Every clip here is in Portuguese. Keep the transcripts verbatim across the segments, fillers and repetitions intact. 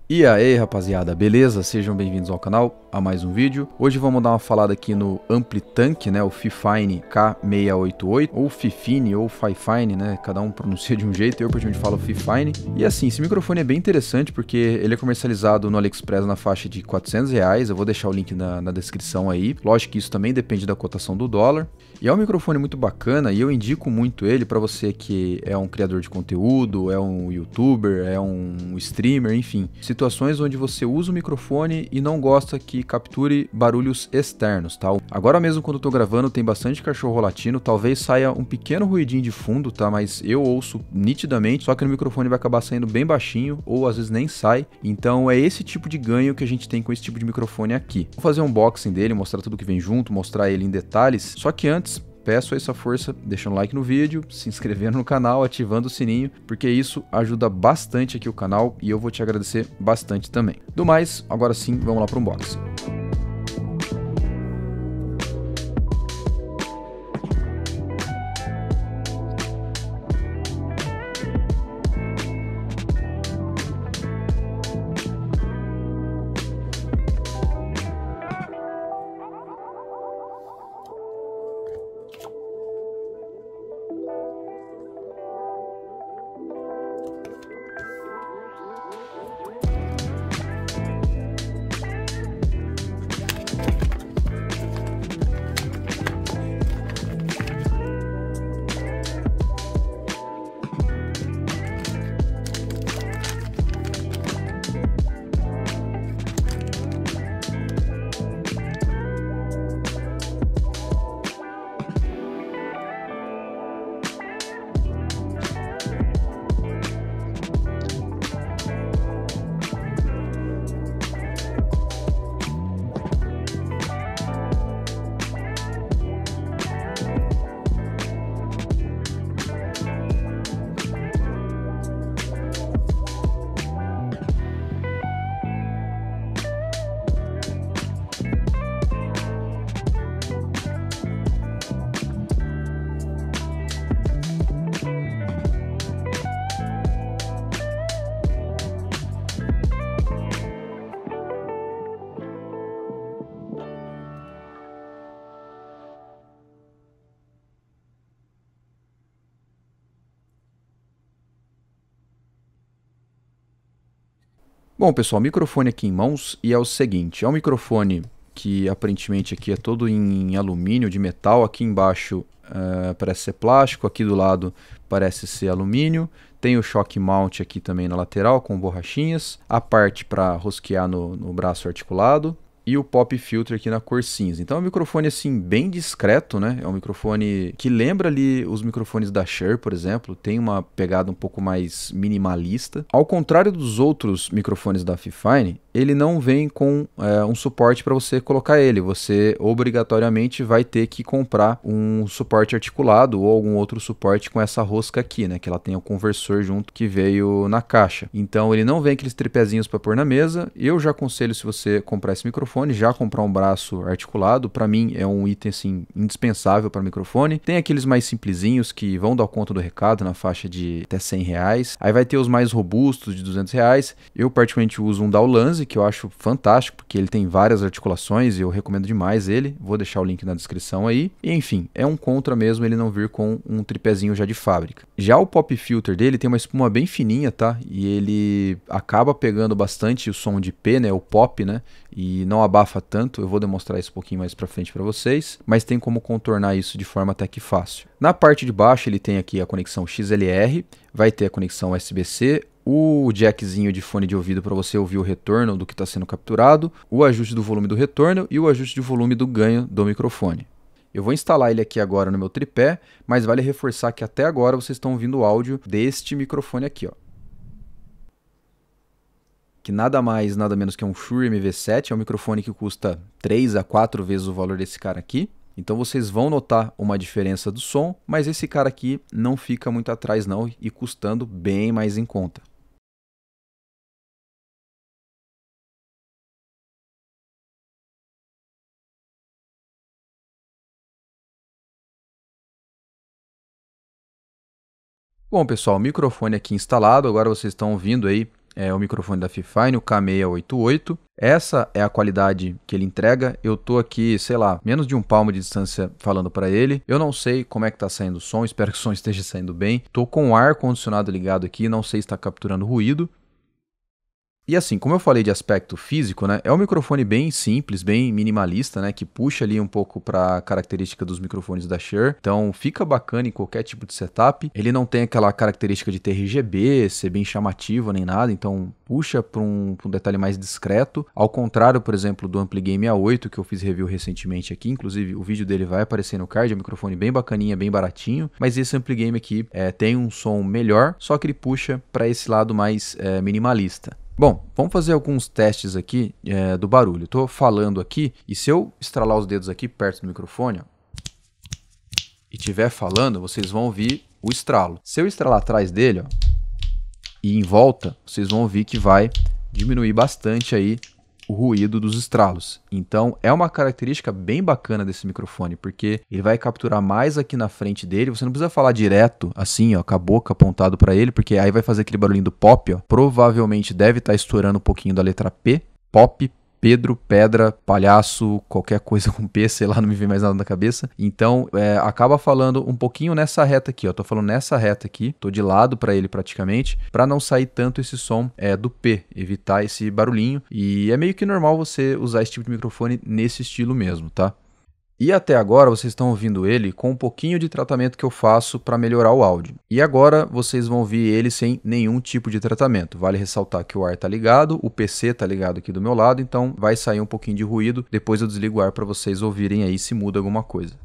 E aí rapaziada, beleza? Sejam bem-vindos ao canal, a mais um vídeo. Hoje vamos dar uma falada aqui no AmpliTank, né, o Fifine K seiscentos e oitenta e oito, ou Fifine, ou Fifine, né, cada um pronuncia de um jeito, eu praticamente falo Fifine. E assim, esse microfone é bem interessante porque ele é comercializado no AliExpress na faixa de quatrocentos reais, eu vou deixar o link na, na descrição aí. Lógico que isso também depende da cotação do dólar. E é um microfone muito bacana e eu indico muito ele para você que é um criador de conteúdo, é um youtuber, é um streamer, enfim. Situações onde você usa o microfone e não gosta que capture barulhos externos, tá? Agora mesmo quando eu tô gravando tem bastante cachorro latino, talvez saia um pequeno ruidinho de fundo, tá? Mas eu ouço nitidamente, só que no microfone vai acabar saindo bem baixinho ou às vezes nem sai. Então é esse tipo de ganho que a gente tem com esse tipo de microfone aqui. Vou fazer um unboxing dele, mostrar tudo que vem junto, mostrar ele em detalhes. Só que antes, peço essa força deixando um like no vídeo, se inscrevendo no canal, ativando o sininho, porque isso ajuda bastante aqui o canal e eu vou te agradecer bastante também. Do mais, agora sim, vamos lá para o unboxing. Bom pessoal, microfone aqui em mãos e é o seguinte, é um microfone que aparentemente aqui é todo em alumínio, de metal, aqui embaixo uh, parece ser plástico, aqui do lado parece ser alumínio, tem o shock mount aqui também na lateral com borrachinhas, a parte para rosquear no, no braço articulado e o pop filter aqui na cor cinza. Então é um microfone assim bem discreto, né? É um microfone que lembra ali os microfones da Shure, por exemplo, tem uma pegada um pouco mais minimalista. Ao contrário dos outros microfones da Fifine, ele não vem com é, um suporte para você colocar ele. Você obrigatoriamente vai ter que comprar um suporte articulado ou algum outro suporte com essa rosca aqui, né? Que ela tem o conversor junto que veio na caixa. Então ele não vem aqueles tripézinhos para pôr na mesa. Eu já aconselho, se você comprar esse microfone, já comprar um braço articulado. Para mim é um item assim indispensável para microfone. Tem aqueles mais simplesinhos que vão dar conta do recado na faixa de até cem reais. Aí vai ter os mais robustos de duzentos reais. Eu particularmente uso um da Ulanzi, que eu acho fantástico, porque ele tem várias articulações e eu recomendo demais ele. Vou deixar o link na descrição aí. E, enfim, é um contra mesmo ele não vir com um tripézinho já de fábrica. Já o pop filter dele tem uma espuma bem fininha, tá? E ele acaba pegando bastante o som de P, né? O pop, né? E não abafa tanto. Eu vou demonstrar isso um pouquinho mais pra frente para vocês, mas tem como contornar isso de forma até que fácil. Na parte de baixo ele tem aqui a conexão X L R, vai ter a conexão U S B C, o jackzinho de fone de ouvido para você ouvir o retorno do que está sendo capturado, o ajuste do volume do retorno e o ajuste de volume do ganho do microfone. Eu vou instalar ele aqui agora no meu tripé, mas vale reforçar que até agora vocês estão ouvindo o áudio deste microfone aqui, ó. Que nada mais, nada menos que um Shure M V sete, é um microfone que custa três a quatro vezes o valor desse cara aqui. Então vocês vão notar uma diferença do som, mas esse cara aqui não fica muito atrás não e custando bem mais em conta. Bom, pessoal, microfone aqui instalado, agora vocês estão ouvindo aí é o microfone da Fifine, o K seiscentos e oitenta e oito. Essa é a qualidade que ele entrega. Eu tô aqui, sei lá, menos de um palmo de distância falando para ele. Eu não sei como é que tá saindo o som, espero que o som esteja saindo bem. Tô com o ar condicionado ligado aqui, não sei se está capturando ruído. E assim, como eu falei de aspecto físico, né, é um microfone bem simples, bem minimalista, né, que puxa ali um pouco para a característica dos microfones da Shure. Então fica bacana em qualquer tipo de setup. Ele não tem aquela característica de ter R G B, ser bem chamativo nem nada, então puxa para um, um detalhe mais discreto. Ao contrário, por exemplo, do Ampligame A oito, que eu fiz review recentemente aqui, inclusive o vídeo dele vai aparecer no card, é um microfone bem bacaninha, bem baratinho, mas esse Ampligame aqui é, tem um som melhor, só que ele puxa para esse lado mais é, minimalista. Bom, vamos fazer alguns testes aqui é, do barulho. Eu tô falando aqui e se eu estralar os dedos aqui perto do microfone, ó, e estiver falando, vocês vão ouvir o estralo. Se eu estralar atrás dele, ó, e em volta, vocês vão ouvir que vai diminuir bastante aí o ruído dos estralos. Então é uma característica bem bacana desse microfone, porque ele vai capturar mais aqui na frente dele. Você não precisa falar direto assim, ó, com a boca apontado para ele, porque aí vai fazer aquele barulhinho do pop, ó. Provavelmente deve estar estourando um pouquinho da letra P, pop, Pedro, pedra, palhaço, qualquer coisa com P, sei lá, não me vem mais nada na cabeça. Então, é, acaba falando um pouquinho nessa reta aqui, ó. Tô falando nessa reta aqui, tô de lado para ele praticamente, para não sair tanto esse som é, do P, evitar esse barulhinho. E é meio que normal você usar esse tipo de microfone nesse estilo mesmo, tá? E até agora vocês estão ouvindo ele com um pouquinho de tratamento que eu faço para melhorar o áudio. E agora vocês vão ouvir ele sem nenhum tipo de tratamento. Vale ressaltar que o ar está ligado, o P C está ligado aqui do meu lado, então vai sair um pouquinho de ruído. Depois eu desligo o ar para vocês ouvirem aí se muda alguma coisa.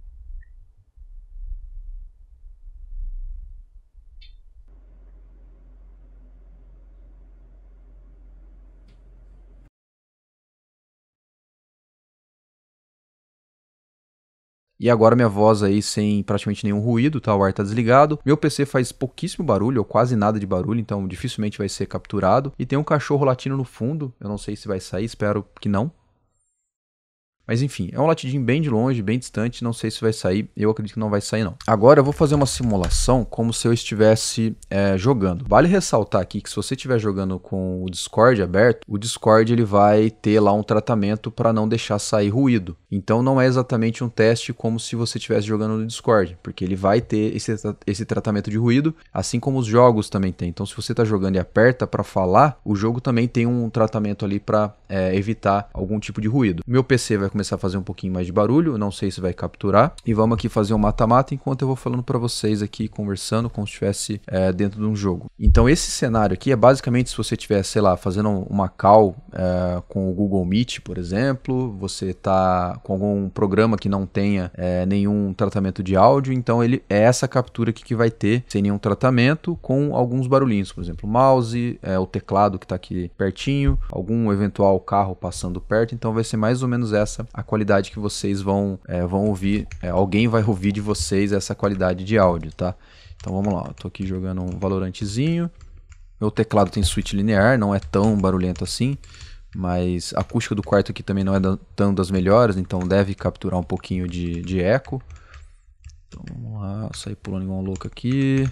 E agora minha voz aí sem praticamente nenhum ruído, tá? O ar tá desligado. Meu P C faz pouquíssimo barulho, ou quase nada de barulho, então dificilmente vai ser capturado. E tem um cachorro latindo no fundo, eu não sei se vai sair, espero que não. Mas enfim, é um latidinho bem de longe, bem distante, não sei se vai sair, eu acredito que não vai sair não. Agora eu vou fazer uma simulação como se eu estivesse é, jogando. Vale ressaltar aqui que se você estiver jogando com o Discord aberto, o Discord ele vai ter lá um tratamento para não deixar sair ruído. Então não é exatamente um teste como se você estivesse jogando no Discord, porque ele vai ter esse, esse tratamento de ruído, assim como os jogos também tem. Então se você está jogando e aperta para falar, o jogo também tem um tratamento ali para é, evitar algum tipo de ruído. Meu P C vai começar a fazer um pouquinho mais de barulho, não sei se vai capturar, e vamos aqui fazer um mata-mata enquanto eu vou falando para vocês aqui, conversando como se estivesse é, dentro de um jogo. Então esse cenário aqui é basicamente se você estiver, sei lá, fazendo uma call é, com o Google Meet, por exemplo, você está com algum programa que não tenha é, nenhum tratamento de áudio, então ele é essa captura aqui que vai ter, sem nenhum tratamento, com alguns barulhinhos, por exemplo, o mouse, é, o teclado que está aqui pertinho, algum eventual carro passando perto, então vai ser mais ou menos essa a qualidade que vocês vão, é, vão ouvir, é, alguém vai ouvir de vocês essa qualidade de áudio, tá? Então vamos lá, eu tô aqui jogando um Valorantezinho, meu teclado tem switch linear, não é tão barulhento assim, mas a acústica do quarto aqui também não é da, tão das melhores, então deve capturar um pouquinho de, de eco. Então vamos lá, sair pulando igual um louco aqui.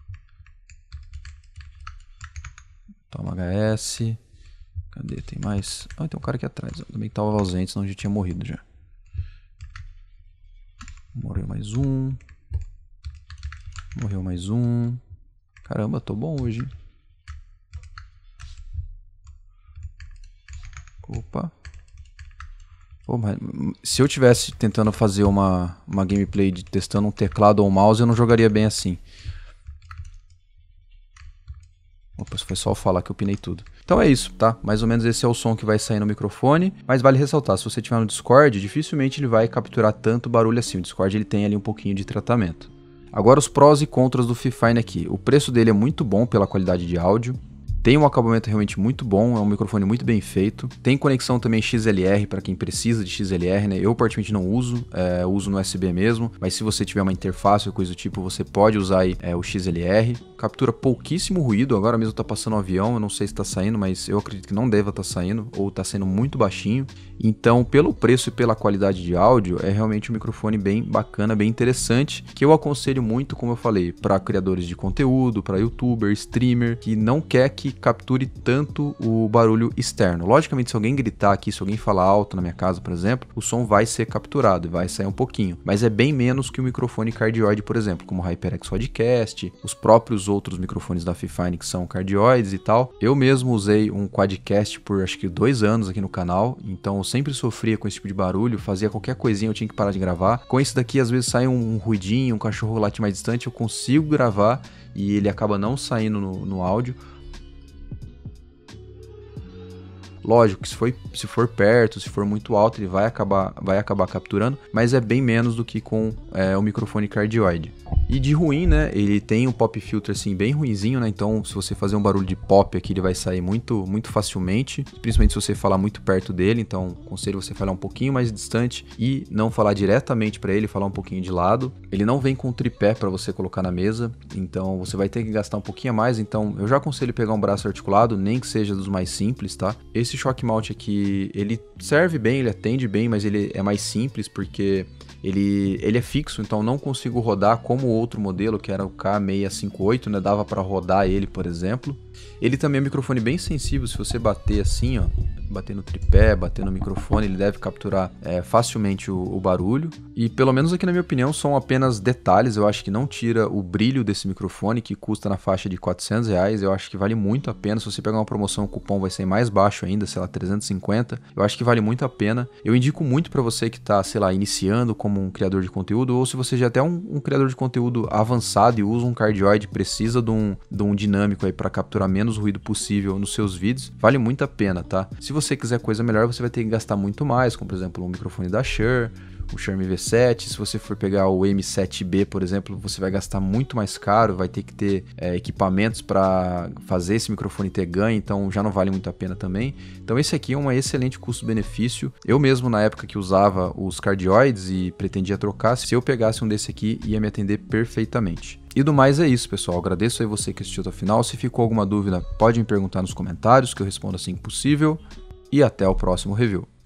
Toma H S. Cadê? Tem mais? Ah, tem um cara aqui atrás. Eu também estava ausente, senão já tinha morrido já. Morreu mais um. Morreu mais um. Caramba, tô bom hoje, hein? Opa. Pô, mas se eu tivesse tentando fazer uma, uma gameplay de testando um teclado ou um mouse, eu não jogaria bem assim. Opa, foi só eu falar que eu pinei tudo. Então é isso, tá? Mais ou menos esse é o som que vai sair no microfone. Mas vale ressaltar, se você estiver no Discord, dificilmente ele vai capturar tanto barulho assim. O Discord ele tem ali um pouquinho de tratamento. Agora os prós e contras do Fifine aqui. O preço dele é muito bom pela qualidade de áudio. Tem um acabamento realmente muito bom, é um microfone muito bem feito. Tem conexão também X L R para quem precisa de X L R, né? Eu particularmente não uso, é, uso no U S B mesmo, mas se você tiver uma interface ou coisa do tipo, você pode usar aí, é, o X L R. Captura pouquíssimo ruído, agora mesmo tá passando um avião, eu não sei se tá saindo, mas eu acredito que não deva estar tá saindo, ou tá sendo muito baixinho. Então, pelo preço e pela qualidade de áudio, é realmente um microfone bem bacana, bem interessante, que eu aconselho muito, como eu falei, para criadores de conteúdo, para youtuber, streamer, que não quer que capture tanto o barulho externo. Logicamente, se alguém gritar aqui, se alguém falar alto na minha casa, por exemplo, o som vai ser capturado e vai sair um pouquinho, mas é bem menos que o microfone cardioide, por exemplo, como o HyperX Quadcast, os próprios outros microfones da Fifine que são cardioides e tal. Eu mesmo usei um Quadcast por acho que dois anos aqui no canal, então eu sempre sofria com esse tipo de barulho, fazia qualquer coisinha eu tinha que parar de gravar. Com esse daqui, às vezes sai um, um ruidinho, um cachorro late mais distante, eu consigo gravar e ele acaba não saindo no, no áudio. Lógico que se for, se for perto, se for muito alto, ele vai acabar, vai acabar capturando, mas é bem menos do que com é, o microfone cardioide. E de ruim, né, ele tem um pop filter assim bem ruinzinho, né, então se você fazer um barulho de pop aqui, ele vai sair muito, muito facilmente, principalmente se você falar muito perto dele, então aconselho você falar um pouquinho mais distante e não falar diretamente para ele, falar um pouquinho de lado. Ele não vem com tripé para você colocar na mesa, então você vai ter que gastar um pouquinho a mais, então eu já aconselho pegar um braço articulado, nem que seja dos mais simples, tá? Esse shock mount aqui, ele serve bem, ele atende bem, mas ele é mais simples porque ele, ele é fixo, então não consigo rodar como o outro modelo, que era o K seiscentos e cinquenta e oito, né? Dava para rodar ele, por exemplo. Ele também é um microfone bem sensível, se você bater assim, ó, bater no tripé, bater no microfone, ele deve capturar é, facilmente o, o barulho. E pelo menos aqui na minha opinião são apenas detalhes, eu acho que não tira o brilho desse microfone, que custa na faixa de quatrocentos reais, eu acho que vale muito a pena. Se você pegar uma promoção, o cupom vai ser mais baixo ainda, sei lá, trezentos e cinquenta, eu acho que vale muito a pena. Eu indico muito para você que tá, sei lá, iniciando como um criador de conteúdo, ou se você já é até um, um criador de conteúdo avançado e usa um cardioide, precisa de um, de um dinâmico aí para capturar menos ruído possível nos seus vídeos, vale muito a pena, tá? Se você quiser coisa melhor, você vai ter que gastar muito mais, como por exemplo um microfone da Shure, o Shure M V sete. Se você for pegar o M sete B, por exemplo, você vai gastar muito mais caro, vai ter que ter é, equipamentos para fazer esse microfone ter ganho, então já não vale muito a pena também. Então esse aqui é um excelente custo-benefício. Eu mesmo, na época que usava os cardioides e pretendia trocar, se eu pegasse um desse aqui, ia me atender perfeitamente. E do mais é isso, pessoal. Agradeço aí você que assistiu até o final. Se ficou alguma dúvida, pode me perguntar nos comentários, que eu respondo assim que possível. E até o próximo review.